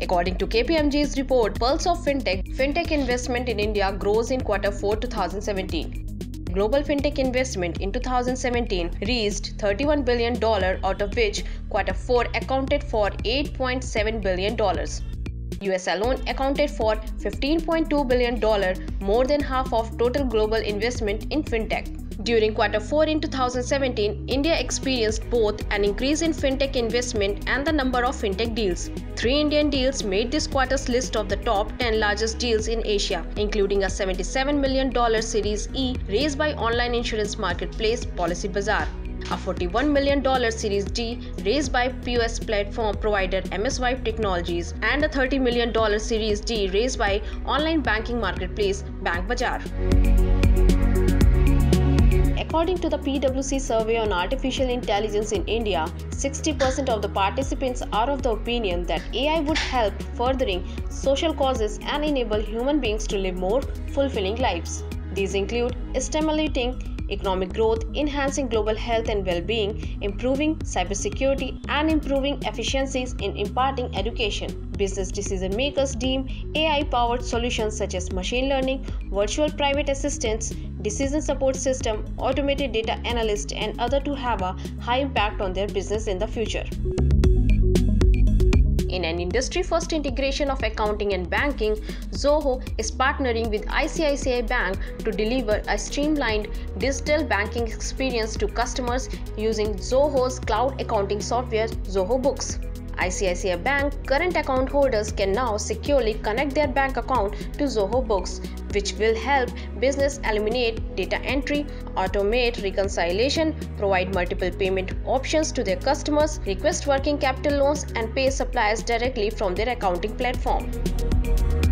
According to KPMG's report, Pulse of Fintech investment in India grows in Q4 2017. Global fintech investment in 2017 reached $31 billion, out of which Q4 accounted for $8.7 billion. US alone accounted for $15.2 billion, more than half of total global investment in fintech. During Q4 in 2017, India experienced both an increase in fintech investment and the number of fintech deals. 3 Indian deals made this quarter's list of the top 10 largest deals in Asia, including a $77 million Series E raised by online insurance marketplace Policybazaar, a $41 million Series D raised by POS platform provider MSwipe Technologies, and a $30 million Series D raised by online banking marketplace BankBazaar. According to the PwC survey on artificial intelligence in India, 60% of the participants are of the opinion that AI would help furthering social causes and enable human beings to live more fulfilling lives. These include stimulating economic growth, enhancing global health and well-being, improving cybersecurity, and improving efficiencies in imparting education. Business decision makers deem AI-powered solutions such as machine learning, virtual private assistants, decision support system, automated data analysts, and other to have a high impact on their business in the future. In an industry-first integration of accounting and banking, Zoho is partnering with ICICI Bank to deliver a streamlined digital banking experience to customers using Zoho's cloud accounting software, Zoho Books. ICICI Bank current account holders can now securely connect their bank account to Zoho Books, which will help business eliminate data entry, automate reconciliation, provide multiple payment options to their customers, request working capital loans, and pay suppliers directly from their accounting platform.